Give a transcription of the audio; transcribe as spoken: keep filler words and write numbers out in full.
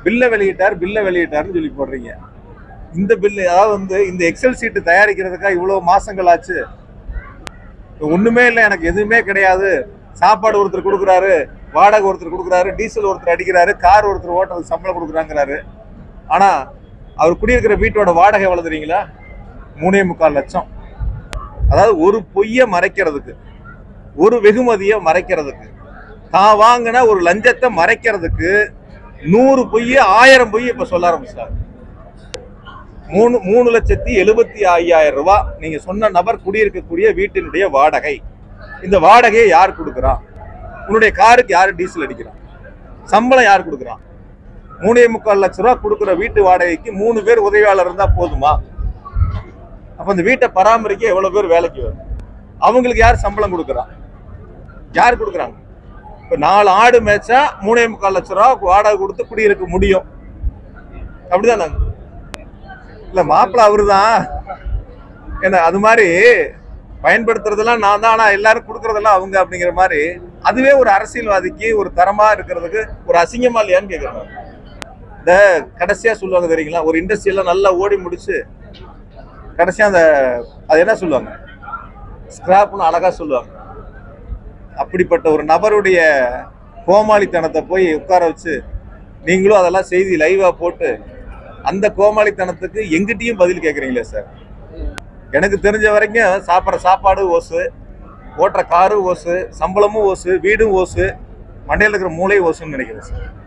பில்லை வெளியிட்டார் பில்லை வெளியிட்டாருன்னு சொல்லி போடுறீங்க. இந்த பில்லு அதாவது வந்து இந்த எக்ஸல் சீட்டு தயாரிக்கிறதுக்கா இவ்வளவு மாசங்கள் ஆச்சு? ஒண்ணுமே இல்லை, எனக்கு எதுவுமே கிடையாது, சாப்பாடு ஒருத்தர் கொடுக்குறாரு, வாடகை ஒருத்தர் கொடுக்குறாரு, டீசல் ஒருத்தர் அடிக்கிறாரு, கார் ஒருத்தர் ஓட்டுறது சம்பளம் கொடுக்குறாங்கிறாரு. ஆனா அவர் குடியிருக்கிற வீட்டோட வாடகை எவ்வளவு தெரியுங்களா? மூணே முக்கால் லட்சம். அதாவது ஒரு பொய்ய மறைக்கிறதுக்கு, ஒரு வெகுமதியை மறைக்கிறதுக்கு, தான் வாங்கின ஒரு லஞ்சத்தை மறைக்கிறதுக்கு நூறு பொய்ய ஆயிரம் பொய்ய இப்ப சொல்ல ஆரம்பிச்சாங்க. மூணு மூணு லட்சத்தி எழுபத்தி ஐயாயிரம் ரூபாய் நீங்க சொன்ன நபர் குடியிருக்கக்கூடிய வீட்டினுடைய வாடகை. இந்த வாடகையை யார் கொடுக்குறான்? உன்னுடைய காருக்கு யாரு டீசல் அடிக்கிறான்? சம்பளம் யார் கொடுக்குறான்? மூணே முக்கால் லட்சம் ரூபாய் கொடுக்குற வீட்டு வாடகைக்கு மூணு பேர் உதவியாளர் இருந்தா போதுமா? அப்ப இந்த வீட்டை பராமரிக்க எவ்வளவு பேர் வேலைக்கு வரும்? அவங்களுக்கு யார் சம்பளம் கொடுக்குறான்? யார் கொடுக்குறாங்க? இப்ப நாலு ஆடு மேய்ச்சா மூணே முக்கால் லட்சம் ரூபாய் வாடகை கொடுத்து குடியிருக்க முடியும். அப்படிதான் இல்ல மாப்பிள்ள அவருதான் என்ன அது மாதிரி பயன்படுத்துறதெல்லாம் நான் தான், ஆனா எல்லாரும் கொடுக்கறதெல்லாம் அவங்க அப்படிங்கிற மாதிரி. அதுவே ஒரு அரசியல்வாதிக்கு ஒரு தரமா இருக்கிறதுக்கு ஒரு அசிங்கமா இல்லையான்னு கேட்கறாங்க. இந்த கடைசியா சொல்லுவாங்க தெரியுங்களா, ஒரு இண்டஸ்ட்ரியெல்லாம் நல்லா ஓடி முடிச்சு கடைசியா அந்த அது என்ன சொல்லுவாங்க, ஸ்கிராப்னு அழகா சொல்லுவாங்க. அப்படிப்பட்ட ஒரு நபருடைய கோமாளித்தனத்தை போய் உட்கார வச்சு நீங்களும் அதெல்லாம் செய்தி லைவா போட்டு அந்த கோமாளித்தனத்துக்கு எங்கிட்டையும் பதில் கேட்குறீங்களே சார். எனக்கு தெரிஞ்ச வரைக்கும் சாப்பிட்ற சாப்பாடு ஓசு, ஓட்டுற காரு ஓசு, சம்பளமும் ஓசு, வீடும் ஓசு, மண்டையில் இருக்கிற மூளை ஓசுன்னு நினைக்கிறேன் சார்.